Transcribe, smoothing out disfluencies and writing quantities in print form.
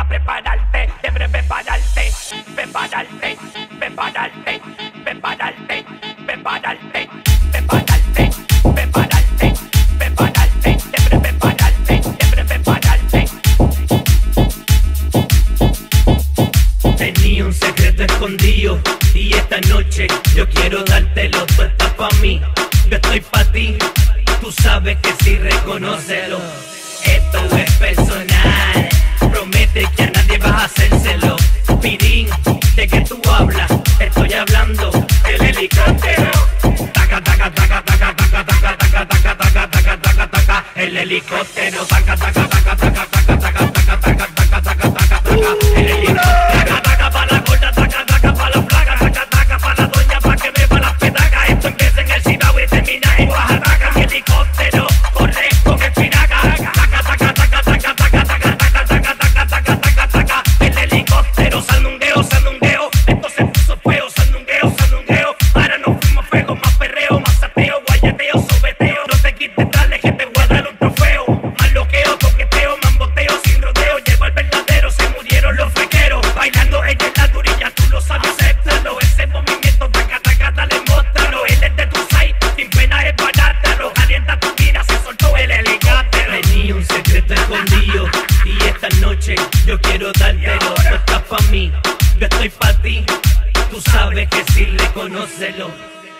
a prepararte, debes prepararte, prepararte, prepararte, prepararte, prepararte, prepararte, prepararte, prepararte, debes prepararte, debes prepararte. Tenía un secreto escondido y esta noche yo quiero dártelo, tú estás pa' mí, yo estoy pa' ti, tú sabes que sí, reconócelo. Esto es personal, promete que a nadie vas a hacérselo. Pirín, ¿de qué tú hablas? Estoy hablando del helicóptero. Taca, taca, taca, taca, taca, taca, taca, taca, taca, taca, taca, taca. El helicóptero. Taca, taca, taca, taca, taca, taca, taca, taca, taca, taca, taca, taca. El helicóptero. Taca, taca pa' la gorda, taca, taca pa' la flaca, taca, taca pa' la doña pa' que me va las petacas. Esto empieza en el Cibao y termina en Oaxaca. Mi helicóptero corre con espinaca. Taca, taca, taca, taca, taca, taca, taca, taca, taca, taca, taca, taca. El helicóptero, sandungueo, sandungueo. Esto se puso feo, sandungueo, sandungueo. Ahora nos fuimos fuego, más perreo, más sateo, guayeteo, sobeteo. No te quites, dale que te voy a dar un trofeo. Más loqueo, coqueteo, mamboteo, sin rodeo. Llegó el verdadero, se murieron los frequeros. Bailando ella en la durilla, tú lo sabes, acéptalo. Ese movimiento, taca, taca, dale, móstralo. Él es de tu side, sin pena es barátalo. Calienta tu vida, se soltó el helicóptero. Tenía un secreto escondido y esta noche yo quiero dártelo. Tú estás pa' mí, yo estoy pa' ti, tú sabes que sí, reconócelo.